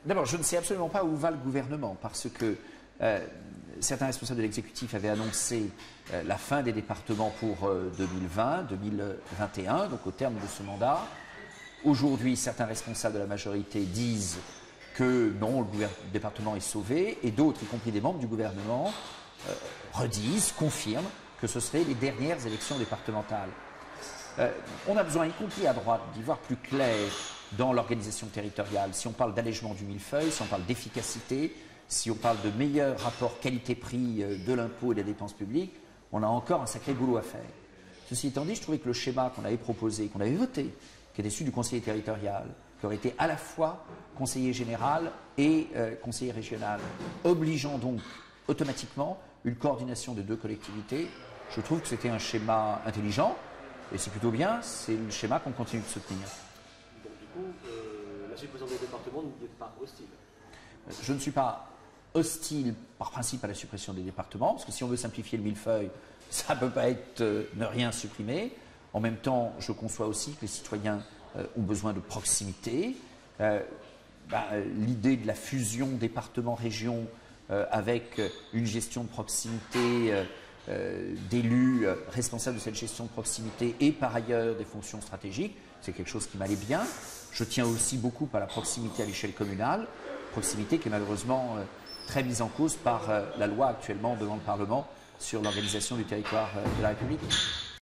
D'abord, je ne sais absolument pas où va le gouvernement, parce que certains responsables de l'exécutif avaient annoncé la fin des départements pour 2020, 2021, donc au terme de ce mandat. Aujourd'hui, certains responsables de la majorité disent que non, le département est sauvé, et d'autres, y compris des membres du gouvernement, redisent, confirment que ce seraient les dernières élections départementales. On a besoin, y compris à droite, d'y voir plus clair dans l'organisation territoriale. Si on parle d'allègement du millefeuille, si on parle d'efficacité, si on parle de meilleur rapport qualité-prix de l'impôt et des dépenses publiques, on a encore un sacré boulot à faire. Ceci étant dit, je trouvais que le schéma qu'on avait proposé, qu'on avait voté, qui était issu du conseiller territorial, qui aurait été à la fois conseiller général et conseiller régional, obligeant donc automatiquement une coordination des deux collectivités, je trouve que c'était un schéma intelligent, et c'est plutôt bien, c'est le schéma qu'on continue de soutenir. Donc du coup, la suppression des départements n'est pas hostile? Je ne suis pas hostile par principe à la suppression des départements, parce que si on veut simplifier le millefeuille, ça ne peut pas être ne rien supprimer. En même temps, je conçois aussi que les citoyens ont besoin de proximité. L'idée de la fusion département-région avec une gestion de proximité d'élus responsables de cette gestion de proximité et par ailleurs des fonctions stratégiques, c'est quelque chose qui m'allait bien. Je tiens aussi beaucoup à la proximité à l'échelle communale, proximité qui est malheureusement très mise en cause par la loi actuellement devant le Parlement sur l'organisation du territoire de la République.